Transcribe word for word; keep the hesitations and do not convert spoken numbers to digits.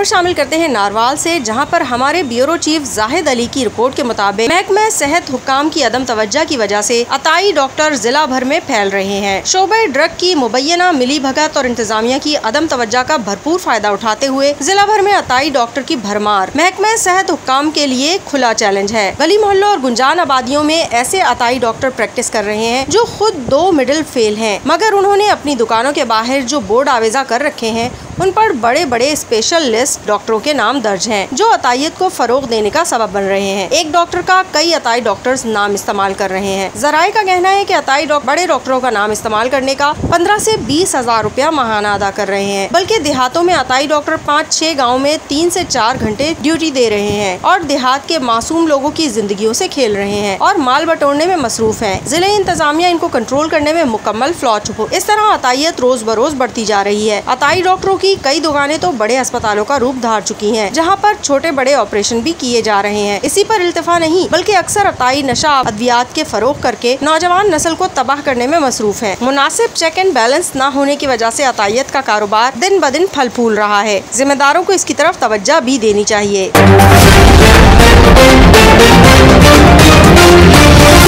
खबर शामिल करते हैं नारवाल से, जहां पर हमारे ब्यूरो चीफ जाहिद अली की रिपोर्ट के मुताबिक महकमा सेहत हुक्काम की अदम तवज्जो की वजह से अताई डॉक्टर जिला भर में फैल रहे हैं। शोबे ड्रग की मुबैना मिली भगत और इंतजामिया की अदम तवज्जो का भरपूर फायदा उठाते हुए जिला भर में अताई डॉक्टर की भरमार महकमा सेहत हुक्काम के लिए खुला चैलेंज है। गली मोहल्लों और गुंजान आबादियों में ऐसे अताई डॉक्टर प्रैक्टिस कर रहे हैं जो खुद दो मिडिल फेल हैं, मगर उन्होंने अपनी दुकानों के बाहर जो बोर्ड आवेजा कर रखे हैं उन पर बड़े बड़े स्पेशलिस्ट डॉक्टरों के नाम दर्ज हैं, जो अतायत को फरोग देने का सबब बन रहे हैं। एक डॉक्टर का कई अताई डॉक्टर्स नाम इस्तेमाल कर रहे हैं। जराए का कहना है कि अताई बड़े डॉक्टरों का नाम इस्तेमाल करने का पंद्रह से बीस हजार रूपया माहाना अदा कर रहे हैं, बल्कि देहातों में अताई डॉक्टर पाँच छह गाँव में तीन से चार घंटे ड्यूटी दे रहे हैं और देहात के मासूम लोगों की जिंदगियों से खेल रहे हैं और माल बटोरने में मसरूफ है। जिले इंतजामिया इनको कंट्रोल करने में मुकम्मल फ्लॉच हो। इस तरह अतायत रोज बरोज बढ़ती जा रही है। अताई डॉक्टरों की कई दुकानें तो बड़े अस्पतालों का रूप धार चुकी हैं, जहां पर छोटे बड़े ऑपरेशन भी किए जा रहे हैं। इसी पर इल्तिफा नहीं, बल्कि अक्सर अताई नशा अद्वियात के फरोग करके नौजवान नस्ल को तबाह करने में मसरूफ है। मुनासिब चेक एंड बैलेंस न होने की वजह से अतायत का कारोबार दिन ब दिन फल फूल रहा है। जिम्मेदारों को इसकी तरफ तवज्जो भी देनी चाहिए।